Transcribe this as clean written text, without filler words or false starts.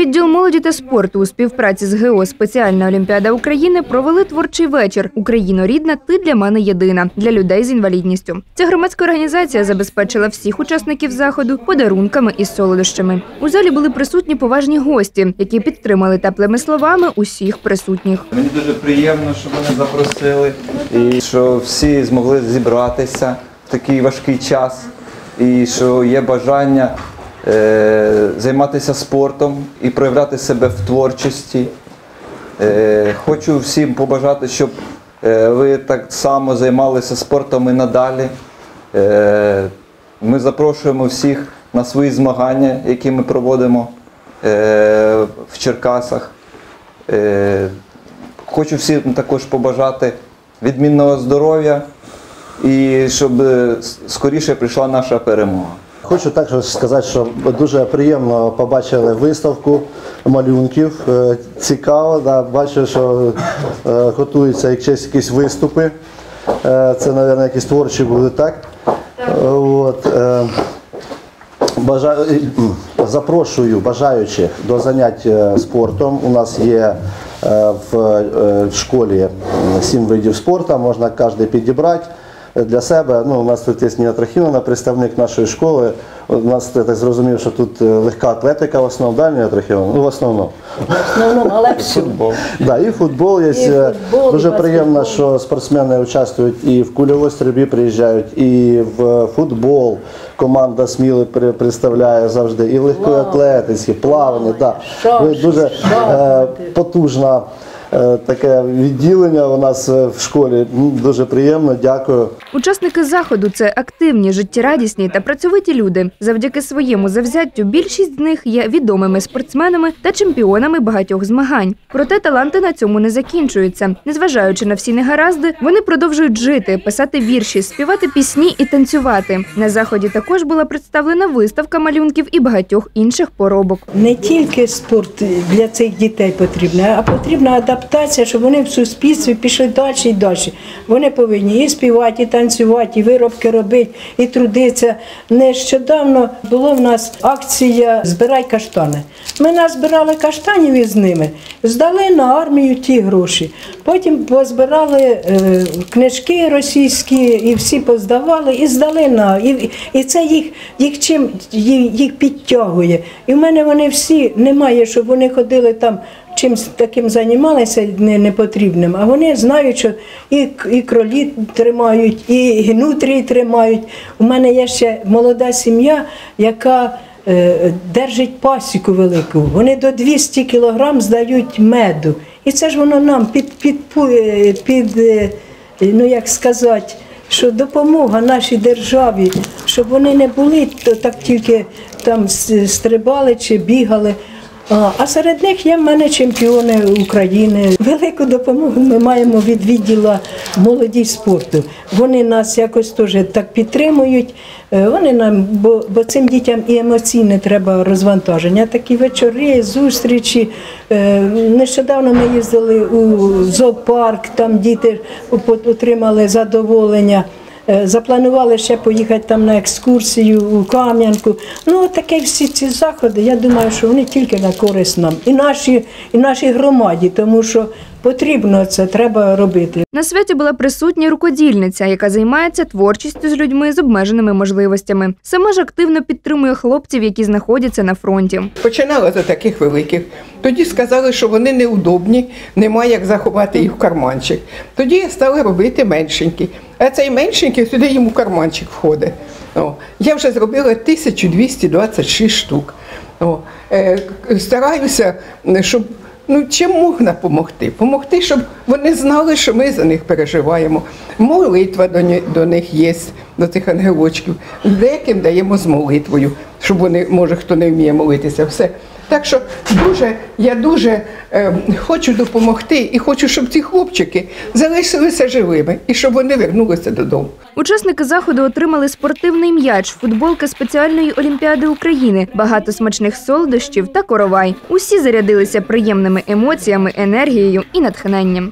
Відділ молоді та спорту у співпраці з ГО «Спеціальна Олімпіада України» провели творчий вечір «Україно рідна, ти для мене єдина» для людей з інвалідністю. Ця громадська організація забезпечила всіх учасників заходу подарунками і солодощами. У залі були присутні поважні гості, які підтримали теплими словами усіх присутніх. Мені дуже приємно, що мене запросили і що всі змогли зібратися в такий важкий час і що є бажання займатися спортом і проявляти себе в творчості. Хочу всім побажати, щоб ви так само займалися спортом і надалі. Ми запрошуємо всіх на свої змагання, які ми проводимо в Черкасах. Хочу всім також побажати відмінного здоров'я і щоб скоріше прийшла наша перемога. Хочу також сказати, що дуже приємно побачили виставку малюнків. Цікаво, да, бачу, що готуються якісь виступи. Це, мабуть, якісь творчі будуть, так? От. Запрошую бажаючих до занять спортом. У нас є в школі 7 видів спорту, можна кожен підібрати для себе. У нас тут є Ніна Трохимівна, представник нашої школи. У нас, я так зрозумів, що тут легка атлетика в основному, да, Ніна Трохимівна? В основному. В основному, але футбол. Да, і футбол є. Дуже приємно, що спортсмени участвують і в кульовій стрільбі приїжджають, і в футбол. Команда Сміли представляє завжди, і в легкої атлетиці, плавання. Да. Дуже потужна таке відділення у нас в школі. Дуже приємно, дякую. Учасники заходу – це активні, життєрадісні та працьовиті люди. Завдяки своєму завзяттю більшість з них є відомими спортсменами та чемпіонами багатьох змагань. Проте таланти на цьому не закінчуються. Незважаючи на всі негаразди, вони продовжують жити, писати вірші, співати пісні і танцювати. На заході також була представлена виставка малюнків і багатьох інших поробок. Не тільки спорт для цих дітей потрібен, а потрібна адаптація, щоб вони в суспільстві пішли далі і далі. Вони повинні і співати, і танцювати, і виробки робити, і трудитися. Нещодавно була в нас акція «Збирай каштани». Ми назбирали каштанів із ними, здали на армію ті гроші. Потім позбирали книжки російські, і всі поздавали, і здали на. І це їх підтягує. І в мене вони всі, немає, щоб вони ходили там, чимось таким займалися непотрібним, а вони знають, що і кролі тримають, і нутрії тримають. У мене є ще молода сім'я, яка держить пасіку велику. Вони до 200 кілограм здають меду. І це ж воно нам ну як сказати, що допомога нашій державі, щоб вони не були так тільки там стрибали чи бігали. А серед них є в мене чемпіони України. Велику допомогу ми маємо від відділу молоді і спорту. Вони нас якось теж так підтримують. Вони нам, бо цим дітям і емоційне треба розвантаження. Такі вечори, зустрічі. Нещодавно ми їздили у зоопарк, там діти отримали задоволення. Запланували ще поїхати там на екскурсію у Кам'янку. Ну, такі всі ці заходи, я думаю, що вони тільки на користь нам. І нашій громаді, тому що потрібно це, треба робити. На святі була присутня рукодільниця, яка займається творчістю з людьми з обмеженими можливостями. Сама ж активно підтримує хлопців, які знаходяться на фронті. Починала за таких великих. Тоді сказали, що вони неудобні, немає як заховати їх в карманчик. Тоді я стала робити меншенькі. А цей меншенький сюди їм у карманчик входить. Я вже зробила 1226 штук. Стараюся, щоб чим можна допомогти? Помогти, щоб вони знали, що ми за них переживаємо. Молитва до них є, до цих ангелочків. Деяким даємо з молитвою, щоб вони, може, хто не вміє молитися, все. Так що я дуже хочу допомогти і хочу, щоб ці хлопчики залишилися живими і щоб вони повернулися додому. Учасники заходу отримали спортивний м'яч, футболки Спеціальної Олімпіади України, багато смачних солодощів та коровай. Усі зарядилися приємними емоціями, енергією і натхненням.